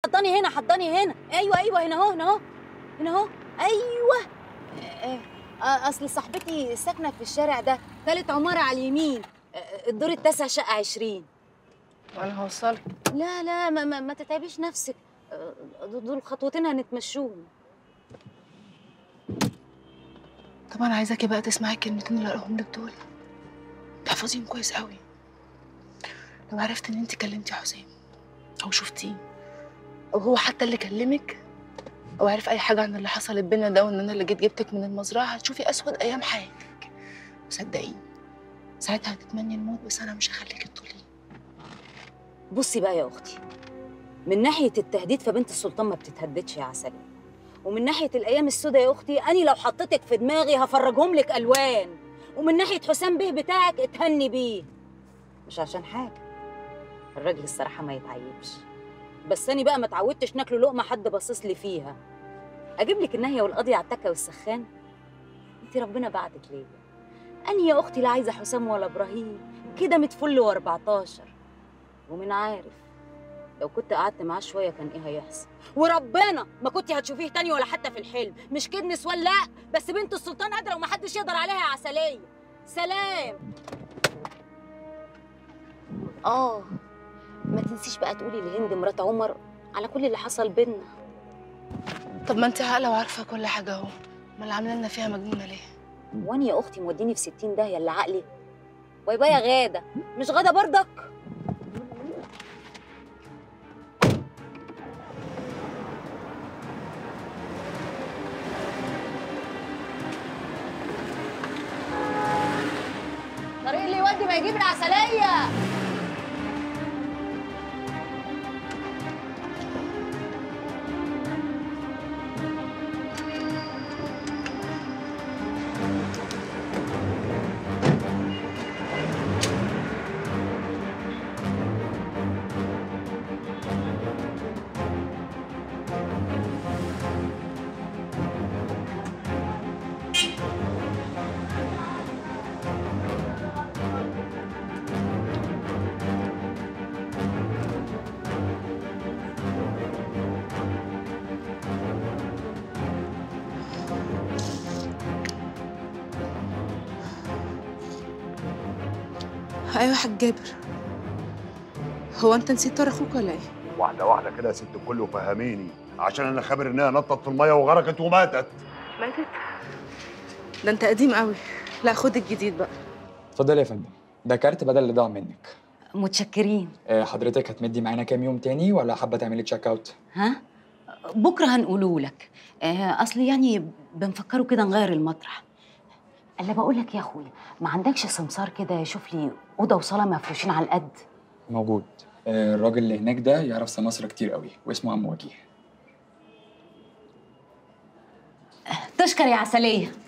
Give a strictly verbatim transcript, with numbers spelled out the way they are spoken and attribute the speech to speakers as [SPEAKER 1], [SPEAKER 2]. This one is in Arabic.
[SPEAKER 1] حضاني هنا حضاني هنا. ايوه ايوه هنا اهو هنا اهو هنا اهو. ايوه. آه، آه، اصل صاحبتي ساكنه في الشارع ده، ثالث عماره على اليمين، آه، الدور التاسع شقه عشرين.
[SPEAKER 2] وانا هوصلك.
[SPEAKER 1] لا لا ما, ما, ما تتعبيش نفسك، آه، دول خطوتين هنتمشوهم.
[SPEAKER 2] طبعا عايزاكي بقى تسمعي الكلمتين اللي هقولهم لك دول، تحفظيهم كويس قوي. لو عرفت ان انت كلمتي حسام او شفتيه او هو حتى اللي كلمك او عارف اي حاجه عن اللي حصلت بينا ده وان انا اللي جيت جبتك من المزرعه، هتشوفي اسود ايام حياتك. وصدقيني ساعتها هتتمني الموت، بس انا مش هخليكي تطولي.
[SPEAKER 1] بصي بقى يا اختي، من ناحيه التهديد فبنت السلطان ما بتتهددش يا عسلية، ومن ناحيه الايام السوداء يا اختي اني لو حطيتك في دماغي هفرجهم لك الوان، ومن ناحيه حسام بيه بتاعك اتهني بيه. مش عشان حاجه، الراجل الصراحه ما يتعيبش، بس اني بقى ما اتعودتش ناكله لقمه حد باصص لي فيها. اجيب لك النهيه والقضيه على التكه والسخان؟ انت ربنا بعتك ليه؟ اني يا اختي لا عايزه حسام ولا ابراهيم، كده متفل واربعتاشر. ومن عارف لو كنت قعدت معاه شويه كان ايه هيحصل؟ وربنا ما كنت هتشوفيه تاني ولا حتى في الحلم. مش كده نسوان لا، بس بنت السلطان قادره ومحدش يقدر عليها يا عسليه. سلام. اه ما تنسيش بقى تقولي لهند مرات عمر على كل اللي حصل بينا.
[SPEAKER 2] طب ما انت عاقله وعارفه كل حاجه اهو، ما اللي عامله لنا فيها مجنونه ليه؟
[SPEAKER 1] واني يا اختي موديني في ستين داهيه اللي عقلي. باي باي يا غاده. مش غاده برضك؟ طريق اللي يودي ما يجيب العسليه.
[SPEAKER 2] ايوه يا حاج جابر، هو انت نسيت طار اخوك ولا ايه؟
[SPEAKER 3] واحدة واحدة كده يا ست الكل وفهميني، عشان أنا خابر إنها نطت في المية وغرقت وماتت.
[SPEAKER 2] ماتت؟ ده انت قديم قوي. لا خد الجديد بقى.
[SPEAKER 4] اتفضلي يا فندم، ده كارت بدل اللي ضاع منك.
[SPEAKER 1] متشكرين.
[SPEAKER 4] آه، حضرتك هتمدي معانا كام يوم تاني ولا حابة تعملي تشيك اوت؟
[SPEAKER 1] ها؟ بكره هنقوله لك. آه اصل يعني بنفكروا كده نغير المطرح. اللي بقول لك يا اخويا، ما عندكش سمسار كده يشوف لي اوضه وصاله مفروشين على القد؟
[SPEAKER 4] موجود. آه، الراجل اللي هناك ده يعرف سماسرة كتير قوي واسمه عم وجيه.
[SPEAKER 1] تشكر يا عسليه.